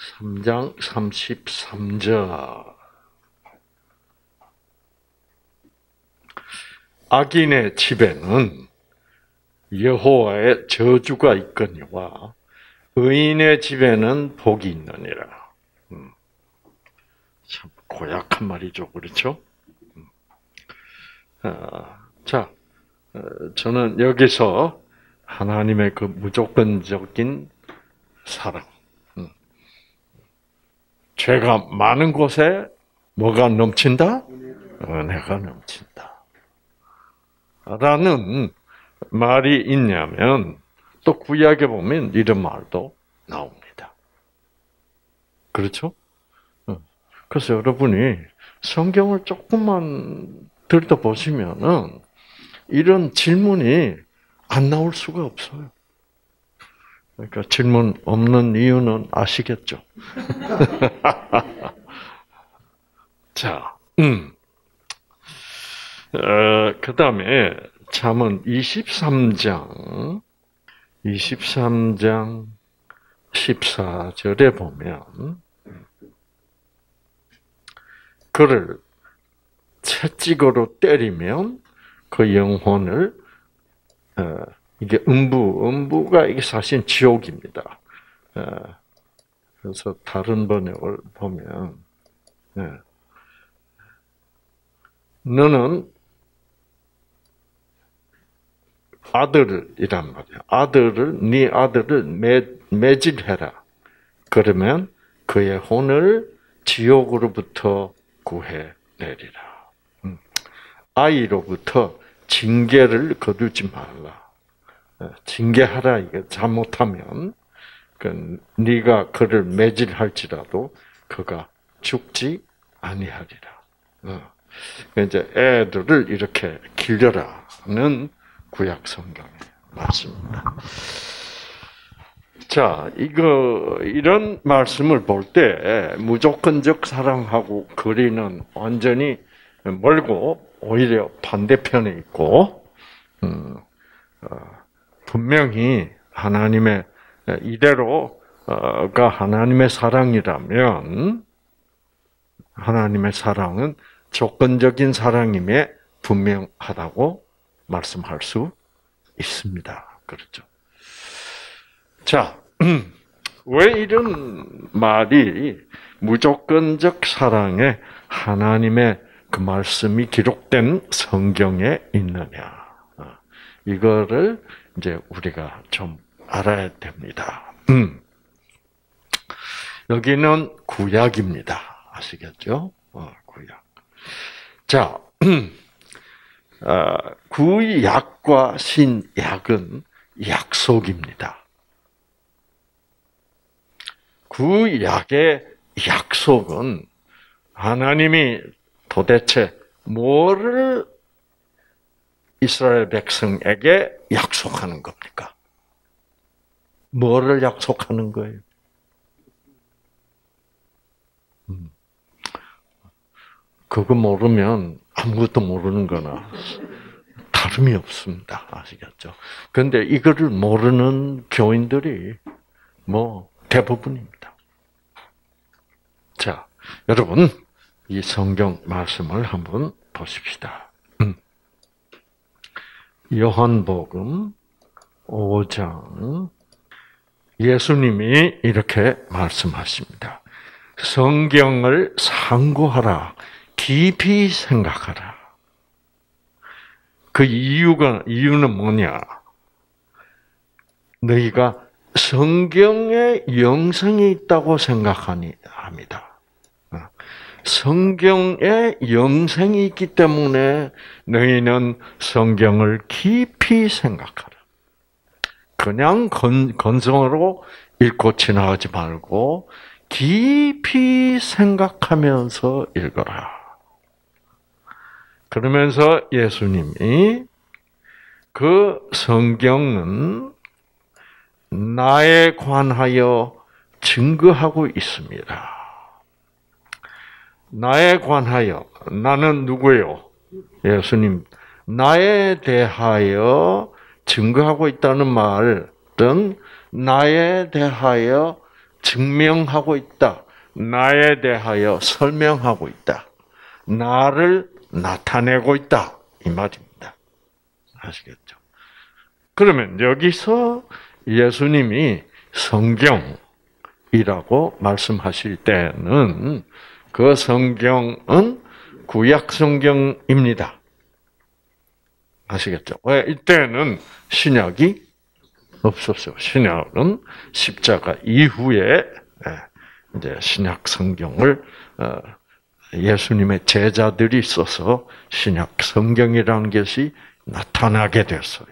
3장 33절. 악인의 집에는 여호와의 저주가 있거니와 의인의 집에는 복이 있느니라. 참 고약한 말이죠, 그렇죠? 자, 저는 여기서 하나님의 그 무조건적인 사랑, 죄가 많은 곳에 뭐가 넘친다? 은혜가 넘친다. 라는 말이 있냐면 또 구약에 보면 이런 말도 나옵니다. 그렇죠? 그래서 여러분이 성경을 조금만 들여다보시면은 이런 질문이 안 나올 수가 없어요. 그러니까 질문 없는 이유는 아시겠죠? 자, 그 다음에 잠언 23장 14절에 보면 그를 채찍으로 때리면 그 영혼을 이게 음부가 이게 사실 지옥입니다. 그래서 다른 번역을 보면 너는 아들이란 말이야. 네 아들을 매질해라. 그러면 그의 혼을 지옥으로부터 구해내리라. 아이로부터 징계를 거두지 말라. 징계하라. 이게 잘못하면 네가 그를 매질할지라도 그가 죽지 아니하리라. 이제 애들을 이렇게 길러라는 구약 성경의 말씀입니다. 자, 이런 말씀을 볼 때 무조건적 사랑하고 거리는 완전히 멀고 오히려 반대편에 있고, 분명히 하나님의 이대로가 하나님의 사랑이라면 하나님의 사랑은 조건적인 사랑임에 분명하다고 말씀할 수 있습니다. 그렇죠? 자, 왜 이런 말이 무조건적 사랑에 하나님의 그 말씀이 기록된 성경에 있느냐? 이거를 이제 우리가 좀 알아야 됩니다. 여기는 구약입니다. 아시겠죠? 구약. 자, 구약과 신약은 약속입니다. 구약의 약속은 하나님이 도대체 뭐를 이스라엘 백성에게 약속하는 겁니까? 뭐를 약속하는 거예요? 그거 모르면 아무것도 모르는 거나 다름이 없습니다. 아시겠죠? 그런데 이거를 모르는 교인들이 대부분입니다. 자, 여러분, 이 성경 말씀을 한번 보십시다. 요한복음 5장 예수님이 이렇게 말씀하십니다. 성경을 상고하라. 깊이 생각하라. 그 이유는 뭐냐? 너희가 성경에 영생이 있다고 합니다. 성경에 영생이 있기 때문에 너희는 성경을 깊이 생각하라. 그냥 건성으로 읽고 지나가지 말고 깊이 생각하면서 읽어라. 그러면서 예수님이 그 성경은 나에 관하여 증거하고 있습니다. 나에 관하여, 나는 누구예요? 예수님. 나에 대하여 증거하고 있다는 말은 나에 대하여 증명하고 있다. 나에 대하여 설명하고 있다. 나를 나타내고 있다. 이 말입니다. 아시겠죠? 그러면 여기서 예수님이 성경이라고 말씀하실 때는 그 성경은 구약 성경입니다. 아시겠죠? 왜 이때는 신약이 없었어요. 신약은 십자가 이후에 이제 신약 성경을 예수님의 제자들이 써서 신약 성경이라는 것이 나타나게 됐어요.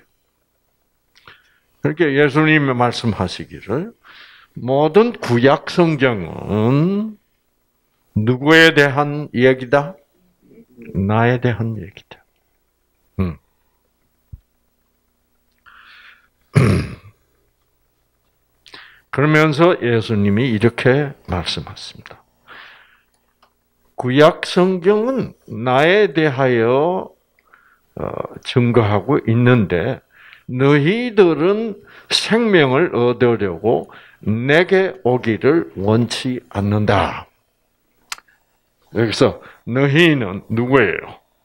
그렇게 예수님이 말씀하시기를 모든 구약 성경은 누구에 대한 얘기다? 나에 대한 얘기다. 그러면서 예수님이 이렇게 말씀하십니다. 구약 성경은 나에 대하여 증거하고 있는데 너희들은 생명을 얻으려고 내게 오기를 원치 않는다. 여기서 너희는 누구예요?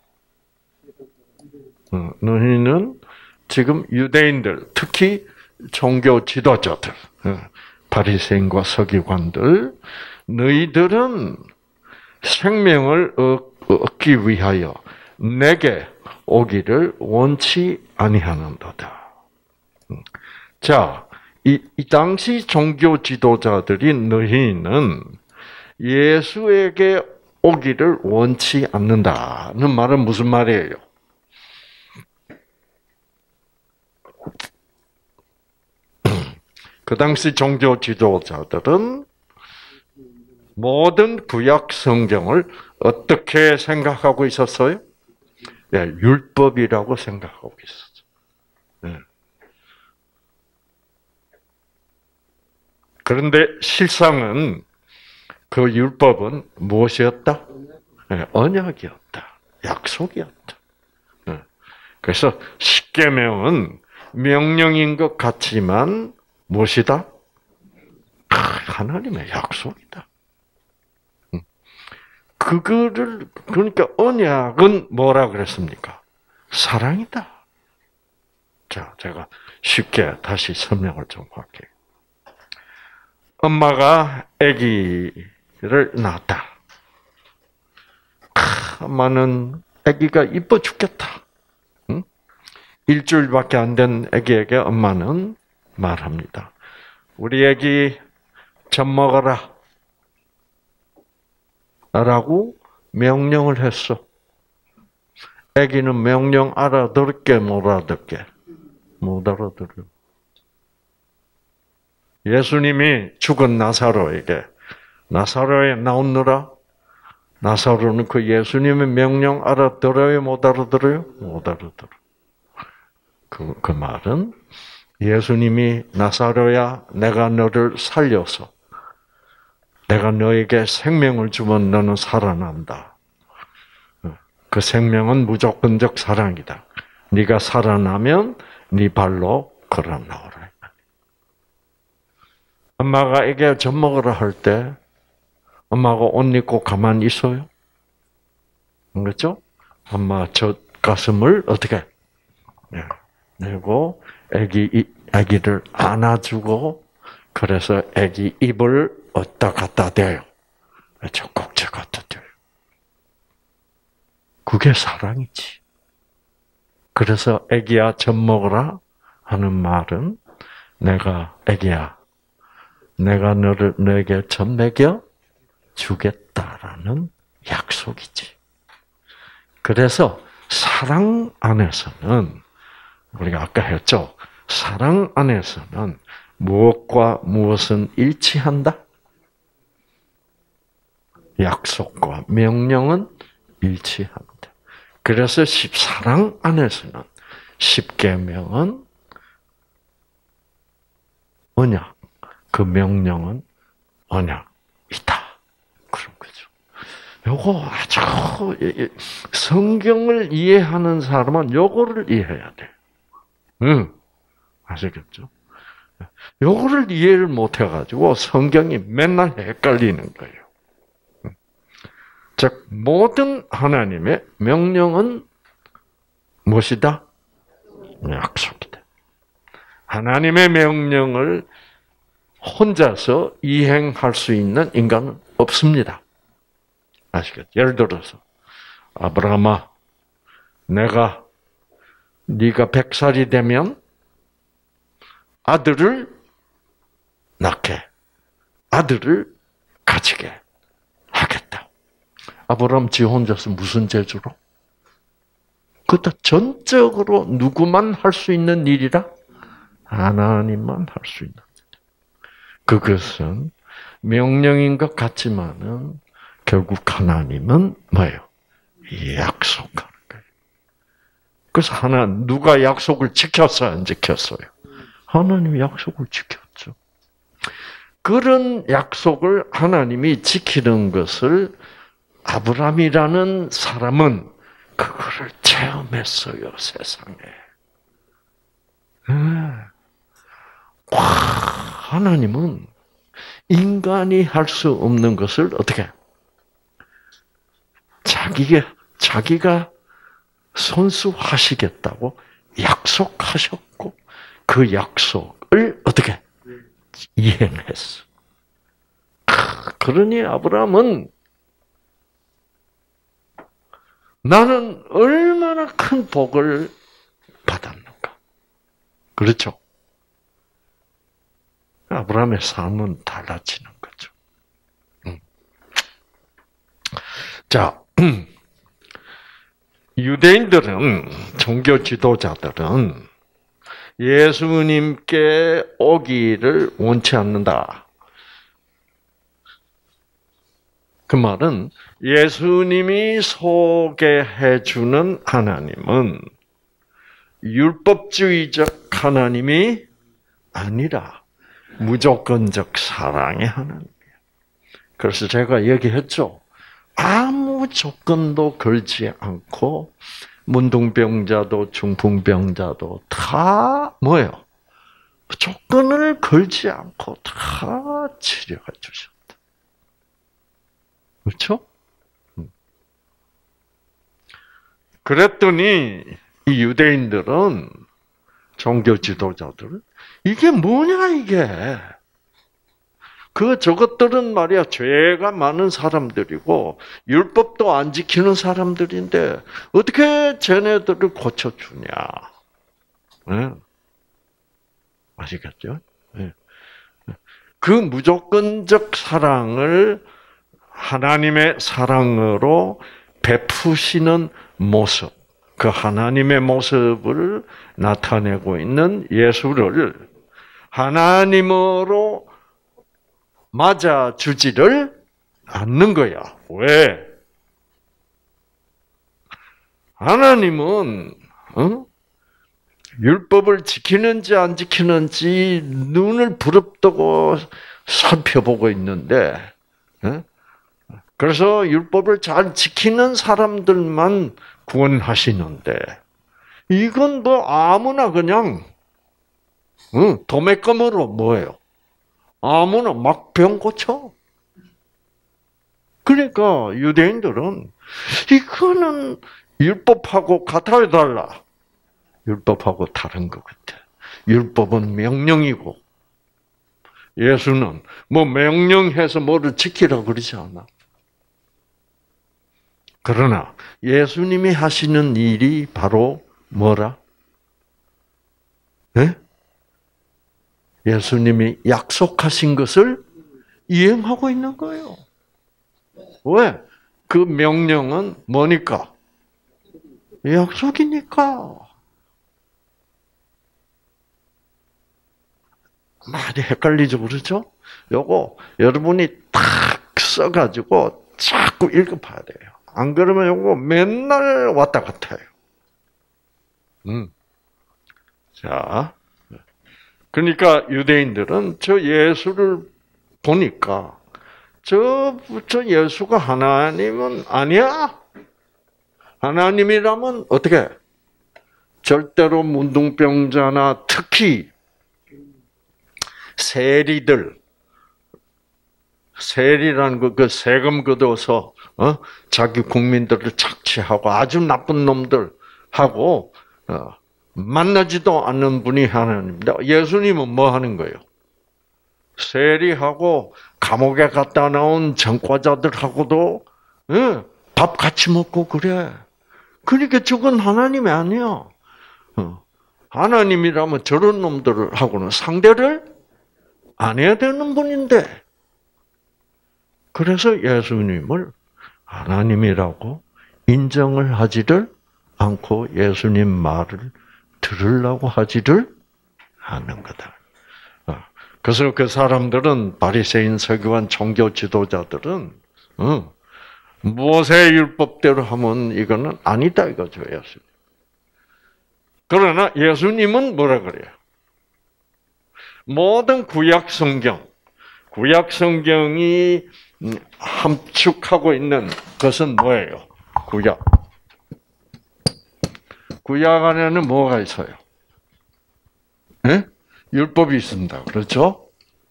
너희는 지금 유대인들, 특히 종교 지도자들, 바리새인과 서기관들, 너희들은 생명을 얻기 위하여 내게 오기를 원치 아니하는도다. 자, 이 당시 종교 지도자들이 너희는 예수에게 오기를 원치 않는다는 말은 무슨 말이에요? 그 당시 종교 지도자들은 모든 구약 성경을 어떻게 생각하고 있었어요? 율법이라고 생각하고 있었어요. 그런데 실상은 그 율법은 무엇이었다? 언약이었다. 약속이었다. 그래서 십계명은 명령인 것 같지만 무엇이다? 하나님의 약속이다. 그러니까 언약은 뭐라 그랬습니까? 사랑이다. 자, 제가 쉽게 다시 설명을 좀 할게요. 엄마가 아기를 낳았다. 엄마는 아기가 이뻐 죽겠다. 일주일밖에 안 된 아기에게 엄마는 말합니다. 우리 아기 젖 먹어라. 라고 명령을 했어. 아기는 명령 알아들게 못 알아듣게? 못 알아들어요. 예수님이 죽은 나사로에게 나사로에 나오느라 나사로는 그 예수님의 명령 알아들어요? 못 알아들어요? 못 알아들어. 그 말은 예수님이 나사로야 내가 너를 살려서 내가 너에게 생명을 주면 너는 살아난다. 그 생명은 무조건적 사랑이다. 네가 살아나면 네 발로 걸어 나오라. 엄마가 애기 젖 먹으라 할 때 엄마가 옷 입고 가만히 있어요? 그렇죠? 엄마 젖 가슴을 어떻게 내고 아기를 안아주고 그래서 아기 입을 어디다 갖다 대요? 젖꼭지 갖다 대요. 그게 사랑이지. 그래서 아기야 젖 먹으라 하는 말은 내가 아기야 내가 너에게 젖 먹여 주겠다라는 약속이지. 그래서 사랑 안에서는 우리가 아까 했죠. 사랑 안에서는 무엇과 무엇은 일치한다? 약속과 명령은 일치한다. 그래서 사랑 안에서는 십계명은 언약, 그 명령은 언약이다. 그런 거죠. 요거 아주 성경을 이해하는 사람은 요거를 이해해야 돼. 아시겠죠? 요거를 이해를 못 해가지고 성경이 맨날 헷갈리는 거예요. 즉, 모든 하나님의 명령은 무엇이다? 약속이다. 하나님의 명령을 혼자서 이행할 수 있는 인간은 없습니다. 아시겠죠? 예를 들어서 아브라함아, 네가 100살이 되면 아들을 낳게, 아들을 가지게 하겠다. 아브라함 지 혼자서 무슨 재주로? 그것도 전적으로 누구만 할 수 있는 일이라? 하나님만 할 수 있는. 그것은 명령인 것 같지만은 결국 하나님은 뭐예요? 약속하는 거예요. 그래서 누가 약속을 지켰어요? 안 지켰어요? 하나님이 약속을 지켰죠. 그런 약속을 하나님이 지키는 것을 아브라함이라는 사람은 그거를 체험했어요, 세상에. 와, 하나님은 인간이 할 수 없는 것을 어떻게? 자기가 선수하시겠다고 약속하셨고, 그 약속을 어떻게? 이행했어. 그러니 아브라함은 나는 얼마나 큰 복을 받았는가. 그렇죠? 아브라함의 삶은 달라지는 거죠. 자, 유대인들은, 종교 지도자들은 예수님께 오기를 원치 않는다. 그 말은 예수님이 소개해 주는 하나님은 율법주의적 하나님이 아니라 무조건적 사랑의 하나님이에요. 그래서 제가 얘기했죠. 아무 조건도 걸지 않고 문둥병자도 중풍병자도 다 뭐예요? 조건을 걸지 않고 다 치료해 주셨다. 그렇죠? 그랬더니 이 유대인들은, 종교 지도자들은 이게 뭐냐 이게. 저것들은 말이야 죄가 많은 사람들이고 율법도 안 지키는 사람들인데 어떻게 쟤네들을 고쳐주냐. 네. 아시겠죠? 네. 그 무조건적 사랑을 하나님의 사랑으로 베푸시는 모습, 그 하나님의 모습을 나타내고 있는 예수를 하나님으로 맞아주지를 않는 거야. 왜? 하나님은 율법을 지키는지 안 지키는지 눈을 부릅뜨고 살펴보고 있는데, 그래서 율법을 잘 지키는 사람들만 구원하시는데, 이건 뭐 아무나 그냥 도매금으로 뭐예요? 아무나 막 병 고쳐. 그러니까 유대인들은 이거는 율법하고 같아야 달라. 율법하고 다른 것 같아. 율법은 명령이고 예수는 뭐 명령해서 뭐를 지키라 그러지 않아. 그러나 예수님이 하시는 일이 바로 뭐라? 네? 예수님이 약속하신 것을 이행하고 있는 거예요. 왜? 그 명령은 뭐니까? 약속이니까. 많이 헷갈리죠, 그렇죠? 요거 여러분이 탁 써가지고 자꾸 읽어봐야 돼요. 안 그러면 요거 맨날 왔다 갔다 해요. 자. 그러니까 유대인들은 저 예수를 보니까 저 예수가 하나님은 아니야. 하나님이라면 어떻게? 절대로 문둥병자나 특히 세리라는 그 세금 걷어서 자기 국민들을 착취하고 아주 나쁜 놈들하고 만나지도 않는 분이 하나님입니다. 예수님은 뭐 하는 거예요? 세리하고 감옥에 갔다 나온 전과자들하고도 밥 같이 먹고 그래. 그러니까 저건 하나님이 아니야. 하나님이라면 저런 놈들하고는 상대를 안 해야 되는 분인데. 그래서 예수님을 하나님이라고 인정을 하지를 않고 예수님 말을 들으려고 하지를 않는 거다. 그래서 그 사람들은 바리새인, 서기관, 종교 지도자들은 모세 율법대로 하면 이거는 아니다 이거죠, 예수님. 그러나 예수님은 뭐라 그래요? 모든 구약 성경이 함축하고 있는 것은 뭐예요? 구약 안에는 뭐가 있어요? 네? 율법이 있습니다. 그렇죠?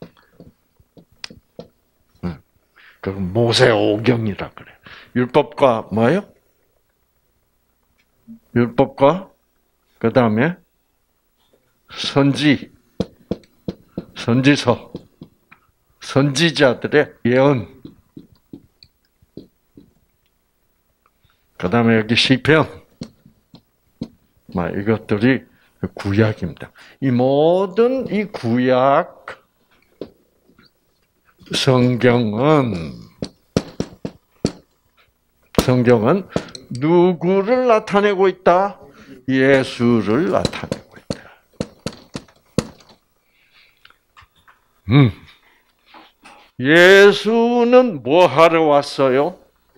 그 모세오경이라 그래. 율법과 뭐예요? 율법과 그 다음에 선지서, 선지자들의 예언. 그 다음에 여기 시편. 이것들이 구약입니다. 이 모든 이 구약 성경은 누구를 나타내고 있다? 예수를 나타내고 있다. 예수는 뭐 하러 왔어요?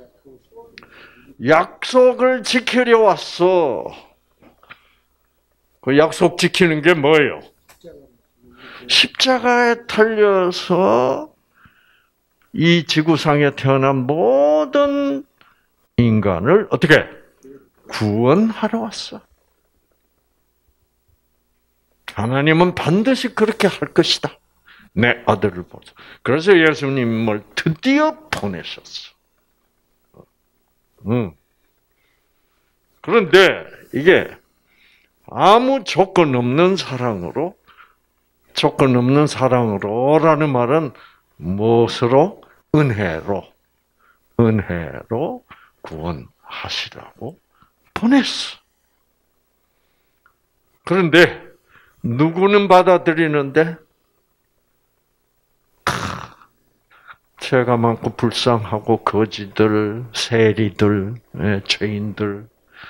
약속을 지키려 왔어. 그 약속 지키는 게 뭐예요? 십자가에 달려서 이 지구상에 태어난 모든 인간을 어떻게 구원하러 왔어. 하나님은 반드시 그렇게 할 것이다. 내 아들을 보자. 그래서 예수님을 드디어 보내셨어. 그런데 이게 아무 조건 없는 사랑으로라는 말은 무엇으로? 은혜로 구원하시라고 보냈어. 그런데 누구는 받아들이는데 죄가 많고 불쌍하고 거지들, 세리들, 죄인들,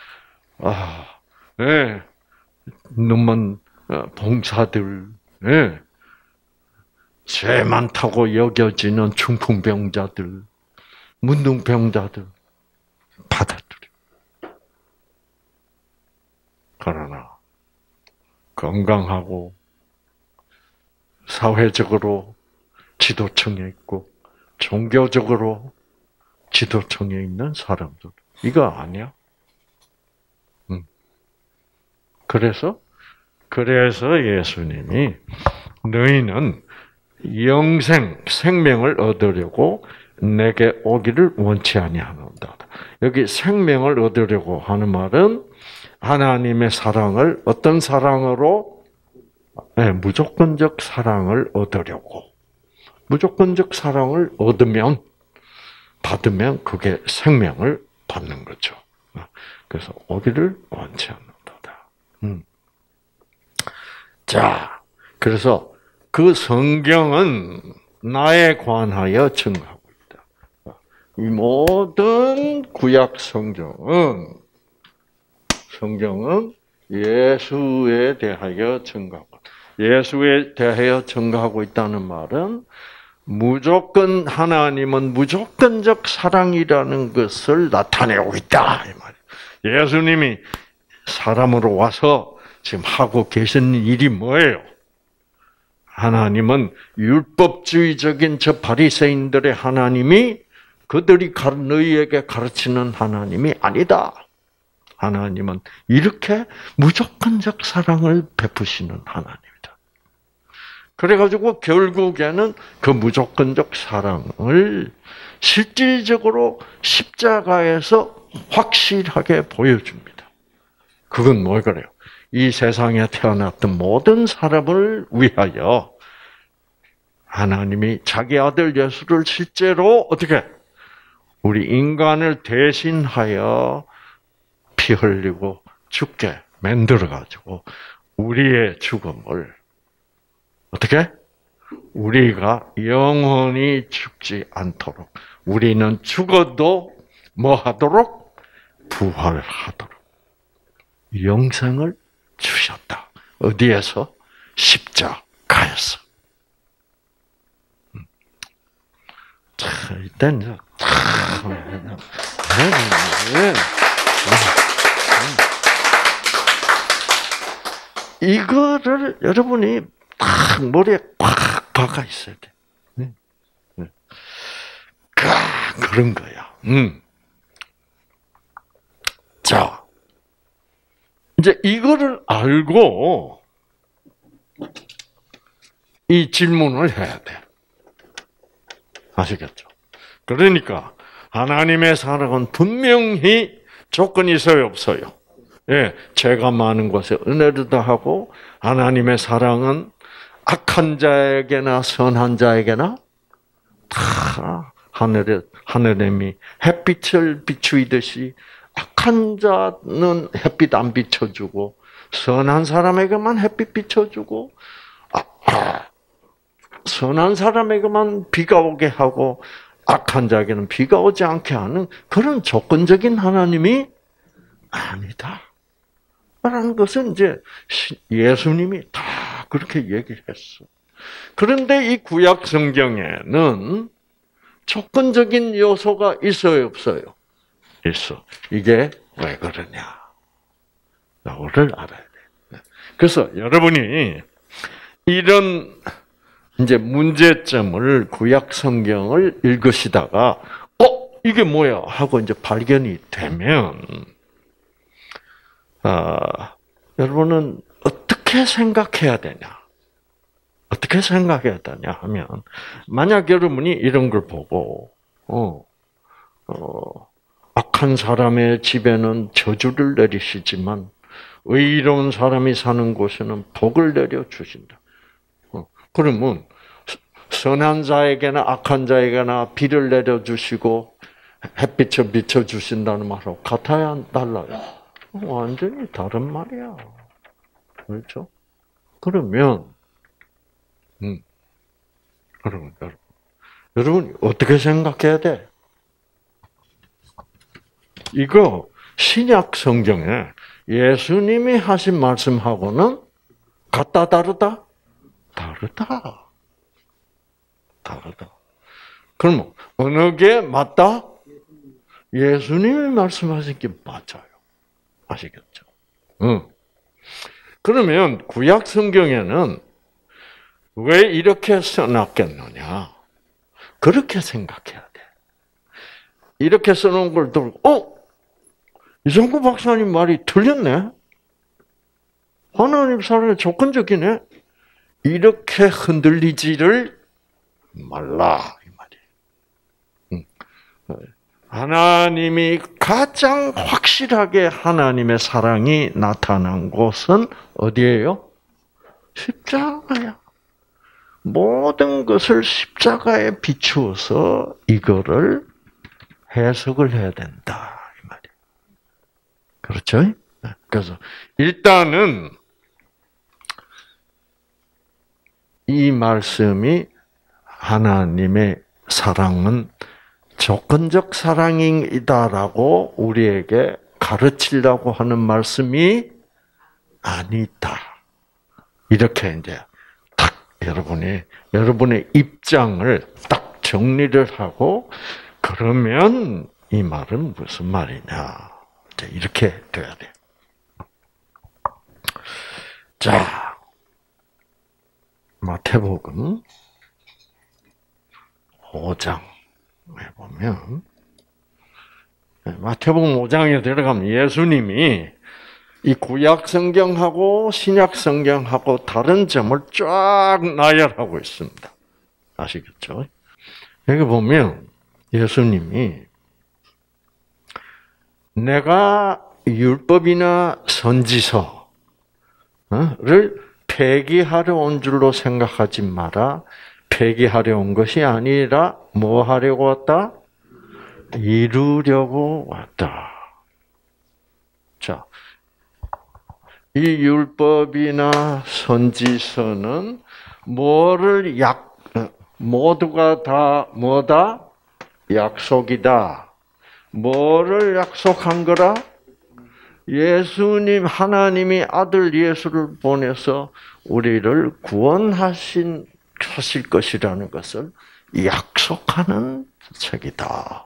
눈먼 봉사들, 죄 많다고 여겨지는 중풍병자들, 문둥병자들 받아들여. 그러나 건강하고 사회적으로 지도층에 있고 종교적으로 지도층에 있는 사람들 이거 아니야? 그래서 예수님이 너희는 생명을 얻으려고 내게 오기를 원치 아니하노라. 여기 생명을 얻으려고 하는 말은 하나님의 사랑을 어떤 사랑으로? 무조건적 사랑을 얻으려고. 무조건적 사랑을 받으면 그게 생명을 받는 거죠. 그래서 오기를 원치 않는다. 자, 그래서 그 성경은 나에 관하여 증거하고 있다. 이 모든 구약 성경은 예수에 대하여 증거하고, 예수에 대하여 증거하고 있다는 말은 하나님은 무조건적 사랑이라는 것을 나타내고 있다. 이 말이에요. 예수님이 사람으로 와서 지금 하고 계신 일이 뭐예요? 하나님은 율법주의적인 저 바리새인들의 하나님이 그들이 너희에게 가르치는 하나님이 아니다. 하나님은 이렇게 무조건적 사랑을 베푸시는 하나님이다. 그래가지고 결국에는 그 무조건적 사랑을 실질적으로 십자가에서 확실하게 보여줍니다. 그건 뭐 그래요? 이 세상에 태어났던 모든 사람을 위하여 하나님이 자기 아들 예수를 실제로 어떻게 우리 인간을 대신하여 피 흘리고 죽게 만들어가지고 우리의 죽음을 어떻게? 우리가 영원히 죽지 않도록 우리는 죽어도 뭐 하도록? 부활하도록 영생을 주셨다. 어디에서? 십자가에서. 자, 일단 이거를 여러분이 딱 머리에 꽉 박아 있어야 돼. 그런 거야. 자, 이제 이거를 알고 이 질문을 해야 돼. 아시겠죠? 그러니까 하나님의 사랑은 분명히 조건이 있어요, 없어요? 예, 죄가 많은 곳에 은혜를 더하고 하나님의 사랑은 악한 자에게나 선한 자에게나 다 하늘님이 햇빛을 비추듯이 악한 자는 햇빛 안 비춰주고 선한 사람에게만 햇빛 비춰주고 선한 사람에게만 비가 오게 하고 악한 자에게는 비가 오지 않게 하는 그런 조건적인 하나님이 아니다. 라는 것은 이제 예수님이 다 그렇게 얘기했어. 그런데 이 구약 성경에는 조건적인 요소가 있어요, 없어요? 있어. 이게 왜 그러냐? 이거를 알아야 돼. 그래서 여러분이 이런 이제 문제점을 구약 성경을 읽으시다가 이게 뭐야 하고 이제 발견이 되면 여러분은 어떻게 생각해야 되냐? 어떻게 생각해야 되냐 하면 만약 여러분이 이런 걸 보고 악한 사람의 집에는 저주를 내리시지만 의로운 사람이 사는 곳에는 복을 내려 주신다. 그러면 선한 자에게나 악한 자에게나 비를 내려 주시고 햇빛을 비춰 주신다는 말하고 같아야 달라요. 완전히 다른 말이야. 그렇죠? 그러면 여러분 어떻게 생각해야 돼? 이거 신약 성경에 예수님이 하신 말씀하고는 같다 다르다? 다르다. 그럼 어느 게 맞다? 예수님이 말씀하신 게 맞아요. 아시겠죠? 그러면 구약 성경에는 왜 이렇게 써놨겠느냐? 그렇게 생각해야 돼. 이렇게 써놓은 걸 들고, 이성구 박사님 말이 틀렸네? 하나님 사랑이 조건적이네? 이렇게 흔들리지를 말라. 이 말이에요. 하나님이 가장 확실하게 하나님의 사랑이 나타난 곳은 어디예요? 십자가야. 모든 것을 십자가에 비추어서 이거를 해석을 해야 된다. 이 말이에요. 그렇죠? 그래서 일단은 이 말씀이 하나님의 사랑은 조건적 사랑이다라고 우리에게 가르치려고 하는 말씀이 아니다. 이렇게 이제 딱 여러분의 입장을 딱 정리를 하고 그러면 이 말은 무슨 말이냐. 이렇게 돼야 돼. 자, 마태복음 5장. 보면 마태복음 5장에 들어가면 예수님이 이 구약 성경하고 신약 성경하고 다른 점을 쫙 나열하고 있습니다. 아시겠죠? 여기 보면 예수님이 내가 율법이나 선지서를 폐기하려 온 줄로 생각하지 마라. 폐기하려 온 것이 아니라 뭐 하려고 왔다? 이루려고 왔다. 자, 이 율법이나 선지서는 모두가 다 뭐다? 약속이다. 뭐를 약속한 거라? 예수님, 하나님이 아들 예수를 보내서 우리를 구원하실 것이라는 것을 약속하는 책이다.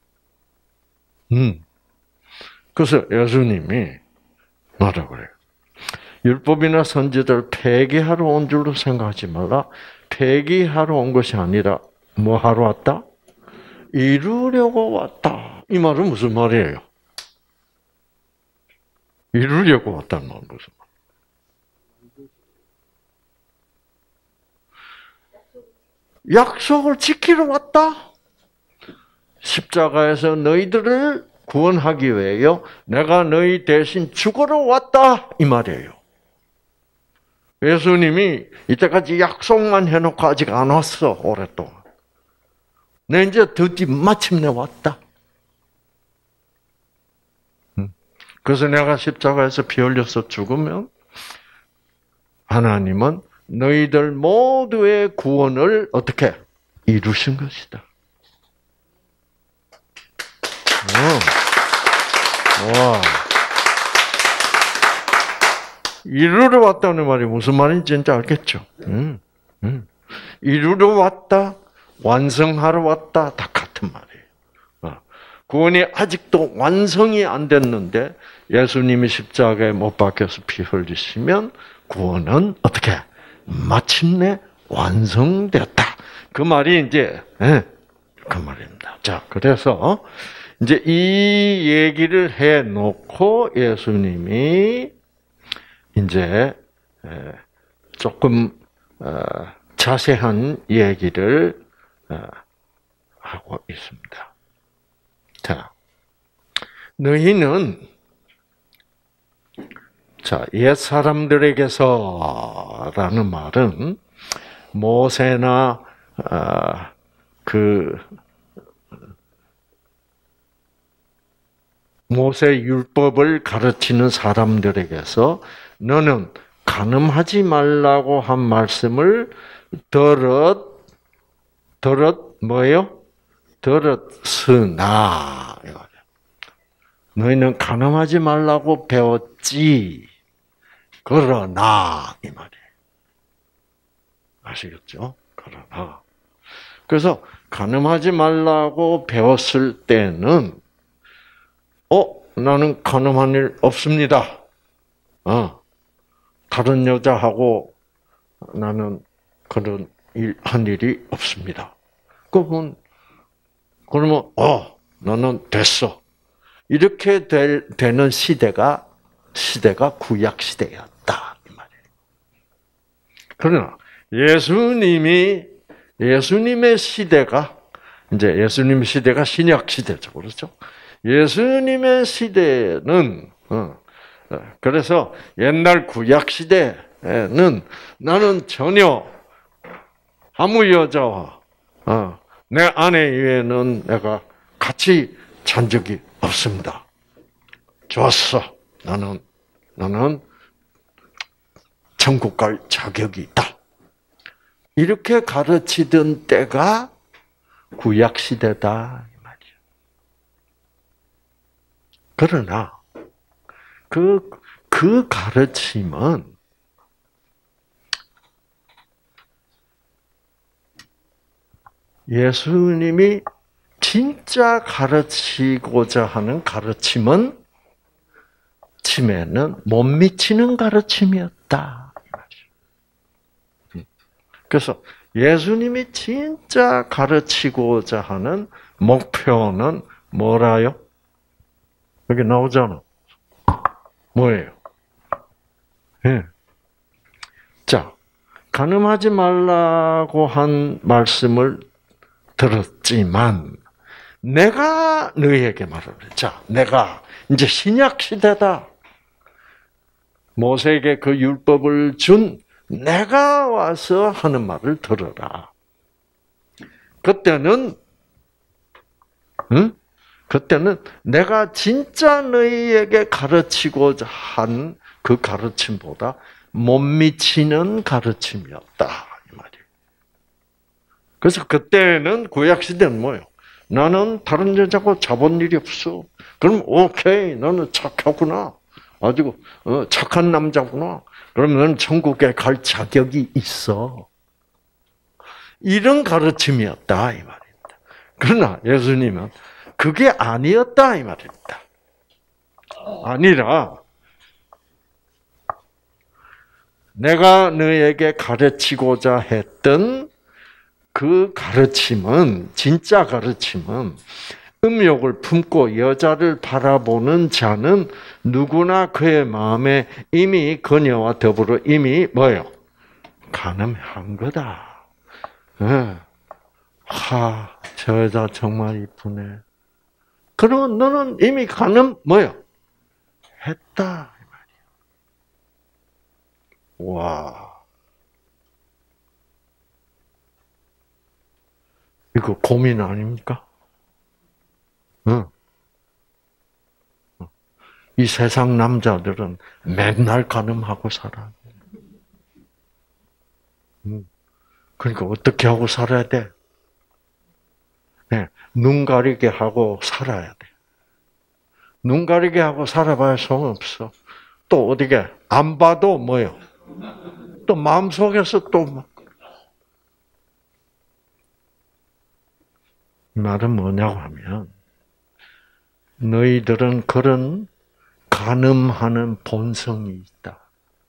그래서 예수님이 뭐라고 그래요? 율법이나 선지자를 폐기하러 온 줄로 생각하지 말라. 폐기하러 온 것이 아니라 뭐 하러 왔다? 이루려고 왔다. 이 말은 무슨 말이에요? 이루려고 왔다는 말은 무슨 말? 약속을 지키러 왔다. 십자가에서 너희들을 구원하기 위해요. 내가 너희 대신 죽으러 왔다. 이 말이에요. 예수님이 이때까지 약속만 해놓고 아직 안 왔어. 오랫동안. 내 이제 드디어 마침내 왔다. 그래서 내가 십자가에서 피 흘려서 죽으면 하나님은 너희들 모두의 구원을 어떻게 이루신 것이다. 와. 이루러 왔다는 말이 무슨 말인지 진짜 알겠죠? 이루러 왔다, 완성하러 왔다, 다 같은 말이에요. 구원이 아직도 완성이 안 됐는데 예수님이 십자가에 못 박혀서 피 흘리시면 구원은 어떻게 마침내 완성됐다. 그 말이 이제 그 말입니다. 자, 그래서 이제 이 얘기를 해놓고 예수님이 이제 조금 자세한 얘기를 하고 있습니다. 자, 너희는 옛 사람들에게서라는 말은 모세나 모세 율법을 가르치는 사람들에게서 너는 간음하지 말라고 한 말씀을 뭐예요? 들었으나 너희는 간음하지 말라고 배웠지. 그러나 이 말이에요. 아시겠죠? 그러나 그래서 간음하지 말라고 배웠을 때는 나는 간음한 일 없습니다. 다른 여자하고 나는 그런 한 일이 없습니다. 그러면 나는 됐어. 이렇게 되는 시대가 구약 시대였다 이 말이에요. 그러나 예수님의 시대가 이제 예수님의 시대가 신약 시대죠, 그렇죠? 예수님의 시대는 그래서 옛날 구약 시대에는 나는 전혀 아무 여자와 내 아내 이외에는 내가 같이 잔 적이 없습니다. 좋았어. 나는 천국 갈 자격이 있다. 이렇게 가르치던 때가 구약 시대다 이 말이야. 그러나 그 가르침은 예수님이 진짜 가르치고자 하는 가르침은 침에는 못 미치는 가르침이었다. 그래서 예수님이 진짜 가르치고자 하는 목표는 뭐라요? 여기 나오잖아. 뭐예요? 예. 자, 간음하지 말라고 한 말씀을 들었지만 내가 너희에게 말을 해. 자, 내가 이제 신약 시대다. 모세에게 그 율법을 준 내가 와서 하는 말을 들어라. 그때는 그때는 내가 진짜 너희에게 가르치고자 한 그 가르침보다 못 미치는 가르침이었다 이 말이에요. 그래서 그때는 구약 시대는 뭐예요? 나는 다른 여자하고 자본 일이 없어. 그럼 오케이, 너는 착하구나. 아주 착한 남자구나. 그러면 너는 천국에 갈 자격이 있어. 이런 가르침이었다 이 말입니다. 그러나 예수님은 그게 아니었다 이 말입니다. 아니라 내가 너에게 가르치고자 했던 그 가르침은, 진짜 가르침은 음욕을 품고 여자를 바라보는 자는 누구나 그의 마음에 이미 그녀와 더불어 이미 뭐예요? 간음한 거다. 네. 저 여자 정말 이쁘네. 그러면 너는 이미 간음 뭐예요? 했다. 와. 이거 고민 아닙니까? 응. 이 세상 남자들은 맨날 간음하고 살아. 그러니까 어떻게 하고 살아야 돼? 네, 눈 가리게 하고 살아야 돼. 눈 가리게 하고 살아봐야 소용없어. 또 어디게 안 봐도 뭐요? 또 마음속에서 또 말은 뭐냐고 하면 너희들은 그런 간음하는 본성이 있다.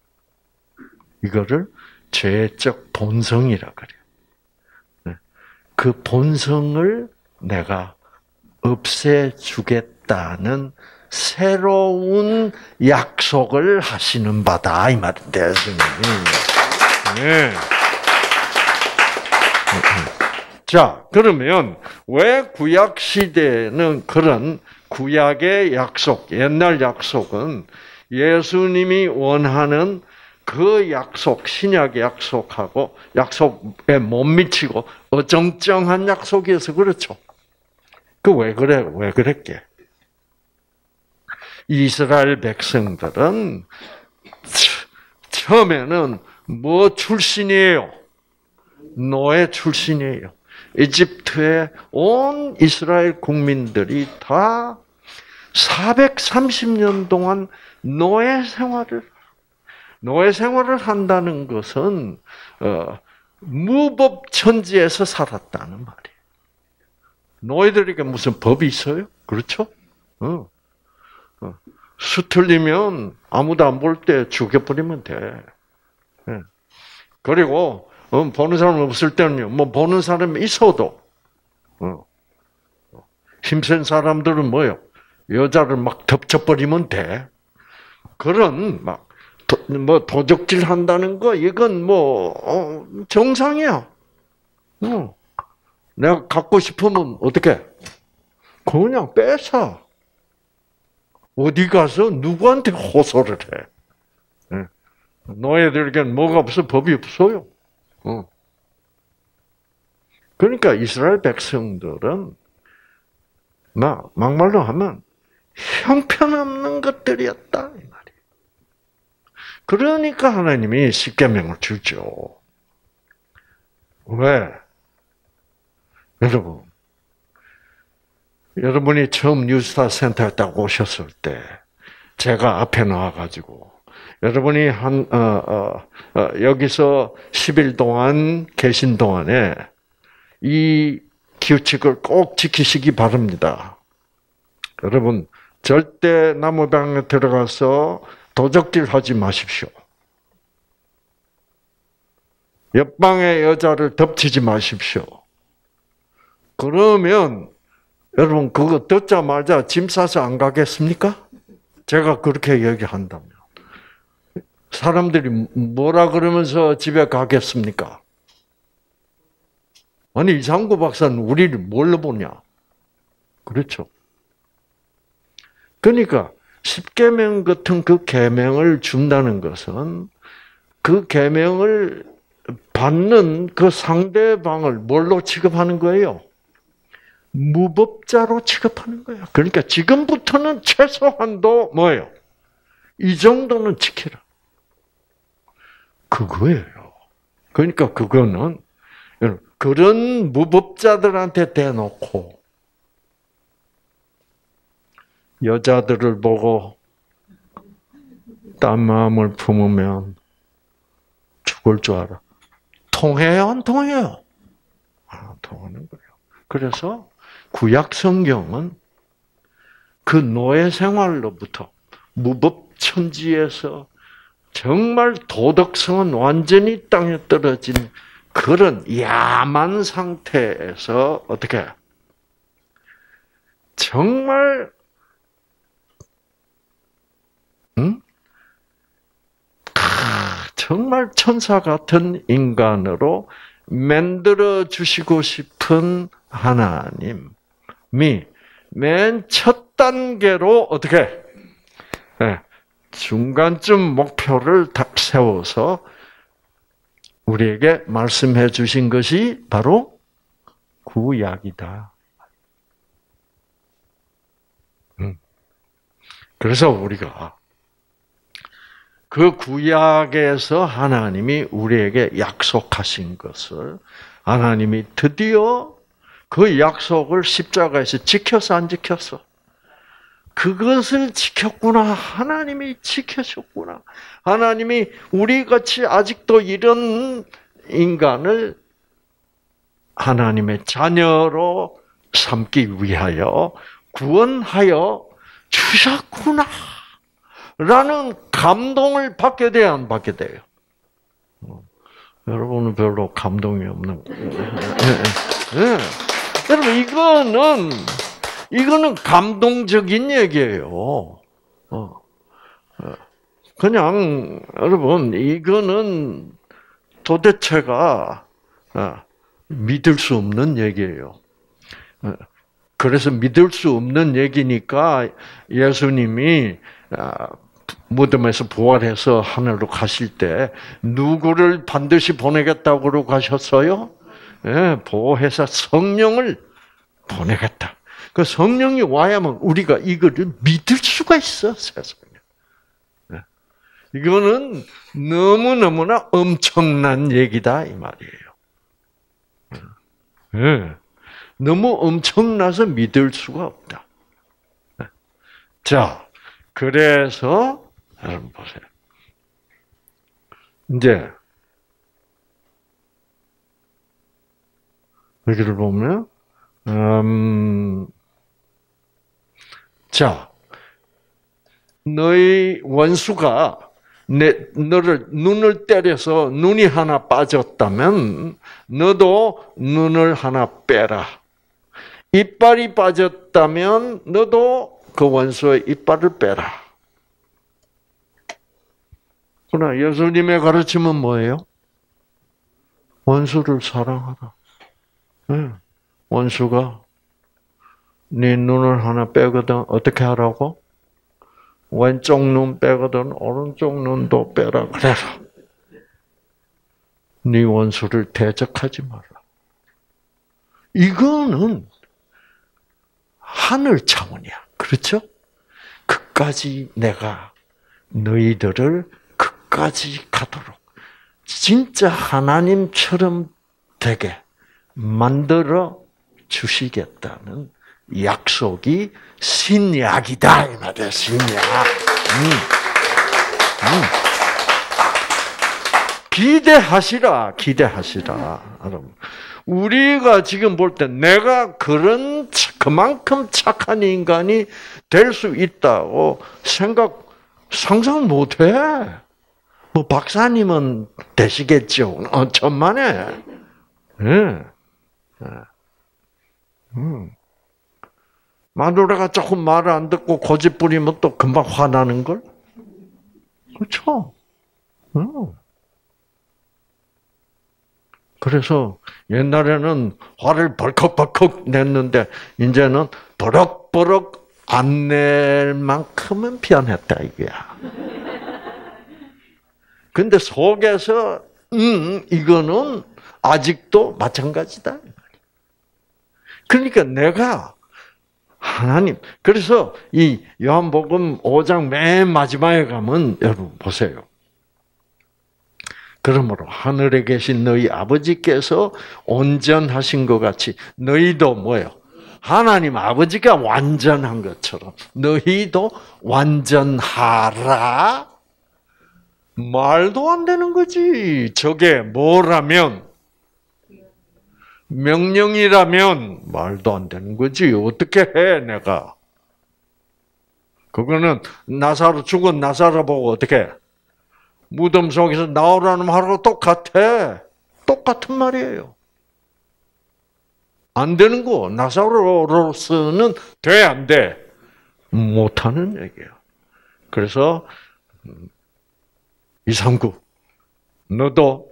이거를 죄적 본성이라 그래요. 그 본성을 내가 없애주겠다는 새로운 약속을 하시는 바다 이 말인데, 예수님이. 네. 자, 그러면 왜 구약 시대에는 그런 구약의 약속, 옛날 약속은 예수님이 원하는 그 약속, 신약의 약속하고 약속에 못 미치고 어정쩡한 약속이어서 그렇죠. 그 왜 그래? 왜 그랬게? 이스라엘 백성들은 처음에는 뭐 출신이에요? 노예 출신이에요. 이집트의 온 이스라엘 국민들이 다 430년 동안 노예 생활을 한다는 것은 무법천지에서 살았다는 말이에요. 노예들에게 무슨 법이 있어요? 그렇죠? 수틀리면 아무도 안 볼 때 죽여버리면 돼. 그리고 보는 사람 없을 때는요. 뭐 보는 사람이 있어도 힘센 사람들은 뭐요? 여자를 막 덮쳐버리면 돼. 그런 막 뭐 도적질 한다는 거 이건 뭐 정상이야. 내가 갖고 싶으면 어떻게? 그냥 뺏어. 어디 가서 누구한테 호소를 해? 노예들에게는 뭐가 없어? 법이 없어요. 그러니까 이스라엘 백성들은 막말로 하면 형편없는 것들이었다 이 말이에요. 그러니까 하나님이 십계명을 주죠. 왜? 여러분이 처음 뉴스타 센터에 딱 오셨을 때 제가 앞에 나와가지고 여러분이 여기서 10일 동안 계신 동안에 이 규칙을 꼭 지키시기 바랍니다. 여러분 절대 나무방에 들어가서 도적질 하지 마십시오. 옆방의 여자를 덮치지 마십시오. 그러면 여러분 그거 듣자마자 짐 싸서 안 가겠습니까? 제가 그렇게 얘기한다면. 사람들이 뭐라 그러면서 집에 가겠습니까? 아니, 이상구 박사는 우리를 뭘로 보냐? 그렇죠. 그러니까 십계명 같은 그 계명을 준다는 것은 그 계명을 받는 그 상대방을 뭘로 취급하는 거예요? 무법자로 취급하는 거예요. 그러니까 지금부터는 최소한도 뭐예요? 이 정도는 지키라. 그거예요. 그러니까 그거는 그런 무법자들한테 대놓고 여자들을 보고 딴 마음을 품으면 죽을 줄 알아. 통해요, 안 통해요? 안 통하는 거예요. 그래서 구약 성경은 그 노예 생활로부터 무법천지에서 정말 도덕성은 완전히 땅에 떨어진 그런 야만 상태에서 어떻게 정말 정말 천사 같은 인간으로 만들어 주시고 싶은 하나님이 맨 첫 단계로 어떻게 중간쯤 목표를 딱 세워서 우리에게 말씀해 주신 것이 바로 구약이다. 그래서 우리가 그 구약에서 하나님이 우리에게 약속하신 것을 하나님이 드디어 그 약속을 십자가에서 지켰어, 안 지켰어? 그것을 지켰구나. 하나님이 지켜줬구나. 하나님이 우리같이 아직도 이런 인간을 하나님의 자녀로 삼기 위하여 구원하여 주셨구나. 라는 감동을 받게 돼야 안 받게 돼요? 여러분은 별로 감동이 없는 거예요. 여러분, 이거는 감동적인 얘기예요. 그냥, 여러분, 이거는 도대체가 믿을 수 없는 얘기예요. 그래서 믿을 수 없는 얘기니까 예수님이 무덤에서 부활해서 하늘로 가실 때 누구를 반드시 보내겠다고 가셨어요? 예, 보혜사 성령을 보내겠다. 그 성령이 와야만 우리가 이거를 믿을 수가 있어, 세상에. 예. 이거는 너무너무나 엄청난 얘기다, 이 말이에요. 예. 너무 엄청나서 믿을 수가 없다. 예. 자, 그래서 여러분 보세요. 이제 여기를 보면 자, 너희 원수가 너를 눈을 때려서 눈이 하나 빠졌다면 너도 눈을 하나 빼라. 이빨이 빠졌다면 너도 그 원수의 이빨을 빼라. 그러나 예수님의 가르침은 뭐예요? 원수를 사랑하라. 네. 원수가 네 눈을 하나 빼거든 어떻게 하라고? 왼쪽 눈 빼거든 오른쪽 눈도 빼라 그래라. 네 원수를 대적하지 마라. 이거는 하늘 차원이야. 그렇죠? 그까지 내가 너희들을 그까지 가도록 진짜 하나님처럼 되게 만들어 주시겠다는 약속이 신약이다 이 말이야. 신약. 기대하시라. 여러분. 우리가 지금 볼 때 내가 그만큼 착한 인간이 될 수 있다고 상상 못 해. 뭐 박사님은 되시겠죠. 천만에. 네. 마누라가 조금 말을 안 듣고 고집 부리면 또 금방 화나는 걸? 그렇죠? 그래서 옛날에는 화를 벌컥벌컥 냈는데 이제는 버럭버럭 안 낼 만큼은 변했다 이거야. 근데 속에서 이거는 아직도 마찬가지다. 그러니까 내가 하나님, 그래서 이 요한복음 5장 맨 마지막에 가면 여러분 보세요. 그러므로 하늘에 계신 너희 아버지께서 온전하신 것 같이 너희도 뭐예요? 하나님 아버지가 완전한 것처럼 너희도 완전하라. 말도 안 되는 거지. 저게 뭐라면 명령이라면 말도 안 되는 거지. 어떻게 해 내가. 그거는 죽은 나사로 보고 어떻게 해? 무덤 속에서 나오라는 말하고 똑같아. 똑같은 말이에요. 안 되는 거. 나사로로서는 돼, 안 돼? 못하는 얘기예요. 그래서 239 너도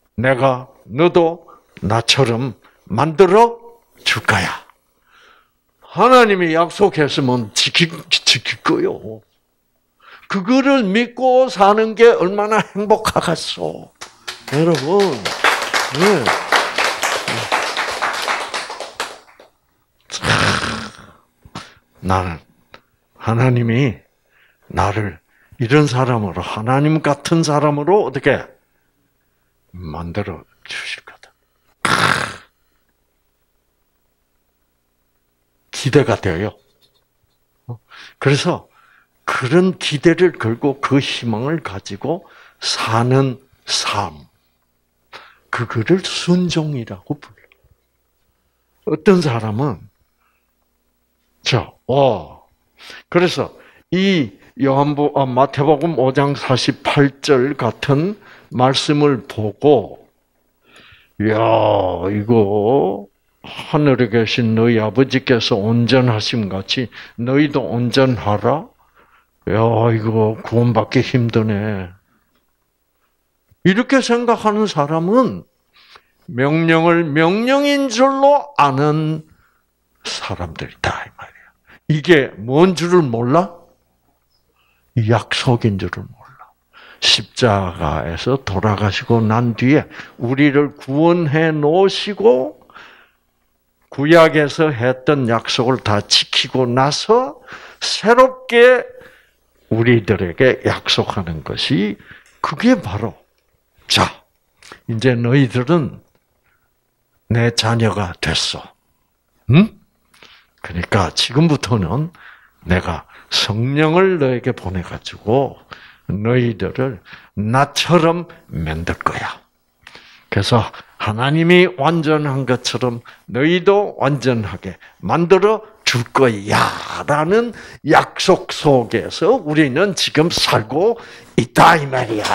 나처럼 만들어 줄 거야. 하나님이 약속했으면 지킬 거요. 그거를 믿고 사는 게 얼마나 행복하겠어. 여러분. 네. 나는 하나님이 나를 이런 사람으로, 하나님 같은 사람으로 어떻게 만들어 주실 거다. 기대가 돼요. 그래서 그런 기대를 걸고 그 희망을 가지고 사는 삶, 그거를 순종이라고 불러요. 어떤 사람은 그래서 이 마태복음 5장 48절 같은 말씀을 보고 이거 하늘에 계신 너희 아버지께서 온전하심 같이 너희도 온전하라? 이거 구원받기 힘드네. 이렇게 생각하는 사람은 명령을 명령인 줄로 아는 사람들이다 이 말이야. 이게 뭔 줄을 몰라? 약속인 줄을 몰라. 십자가에서 돌아가시고 난 뒤에 우리를 구원해 놓으시고 구약에서 했던 약속을 다 지키고 나서 새롭게 우리들에게 약속하는 것이 그게 바로 이제 너희들은 내 자녀가 됐어. 응? 그러니까 지금부터는 내가 성령을 너에게 보내가지고 너희들을 나처럼 만들 거야. 그래서 하나님이 완전한 것처럼 너희도 완전하게 만들어 줄 거야. 라는 약속 속에서 우리는 지금 살고 있다 이 말이야.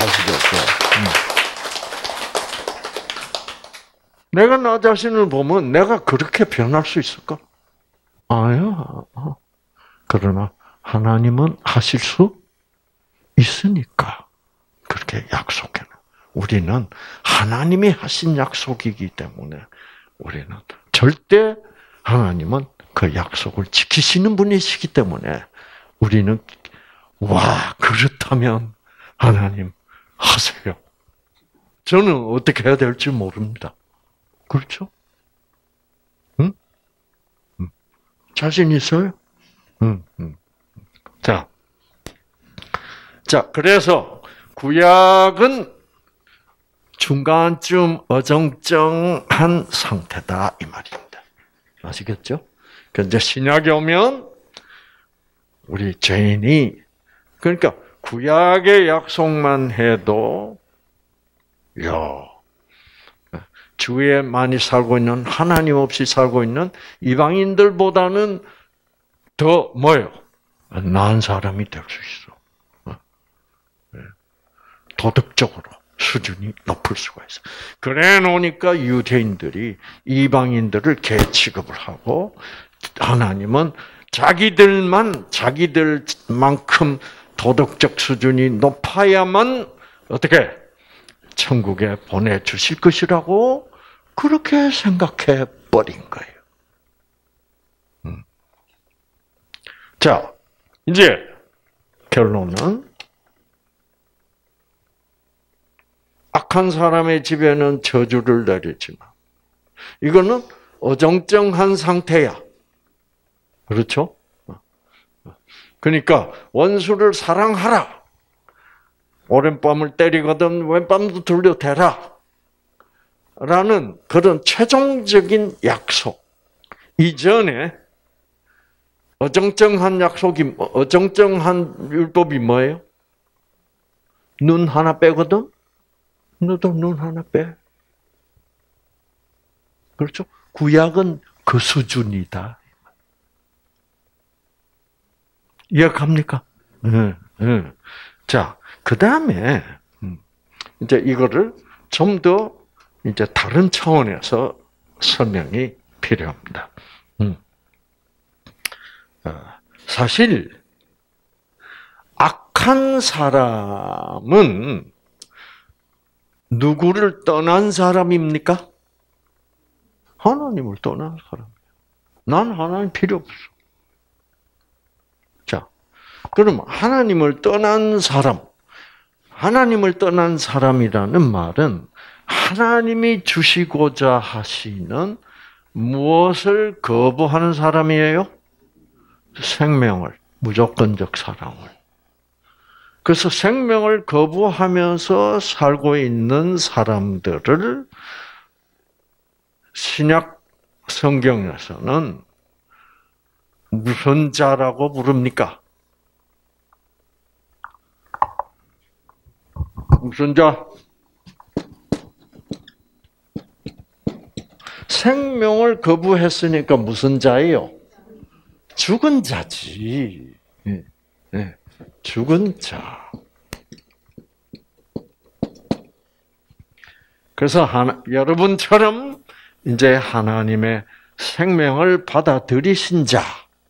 내가 나 자신을 보면 내가 그렇게 변할 수 있을까? 아니야. 그러나 하나님은 하실 수 있으니까 그렇게 약속해요. 우리는 하나님이 하신 약속이기 때문에 우리는 절대 하나님은 그 약속을 지키시는 분이시기 때문에 우리는 그렇다면 하나님 하세요. 저는 어떻게 해야 될지 모릅니다. 그렇죠? 응? 자신 있어요? 자, 그래서 구약은 중간쯤 어정쩡한 상태다 이 말입니다. 아시겠죠? 그런데 신약에 오면 우리 죄인이 그러니까 구약의 약속만 해도 주위에 많이 살고 있는 하나님 없이 살고 있는 이방인들보다는 더 나은 사람이 될 수 있어. 도덕적으로 수준이 높을 수가 있어. 그래 놓으니까 유대인들이 이방인들을 개 취급을 하고 하나님은 자기들만큼 도덕적 수준이 높아야만 어떻게 천국에 보내주실 것이라고 그렇게 생각해 버린 거예요. 자, 이제 결론은 악한 사람의 집에는 저주를 내리지만 이거는 어정쩡한 상태야. 그렇죠? 그러니까 원수를 사랑하라. 오른밤을 때리거든 왼밤도 들려대라. 라는 그런 최종적인 약속. 이전에 어정쩡한 율법이 뭐예요? 눈 하나 빼거든? 너도 눈 하나 빼. 그렇죠? 구약은 그 수준이다. 이해갑니까? 네, 네. 자, 그 다음에, 이제 이거를 좀 더 이제 다른 차원에서 설명이 필요합니다. 사실, 악한 사람은 누구를 떠난 사람입니까? 하나님을 떠난 사람이에요. 난 하나님 필요 없어. 자, 그럼 하나님을 떠난 사람이라는 말은 하나님이 주시고자 하시는 무엇을 거부하는 사람이에요? 생명을, 무조건적 사랑을. 그래서 생명을 거부하면서 살고 있는 사람들을 신약 성경에서는 무슨 자라고 부릅니까? 무슨 자? 생명을 거부했으니까 무슨 자예요? 죽은 자지. 네. 죽은 자. 그래서 여러분처럼 이제 하나님의 생명을 받아들이신 자.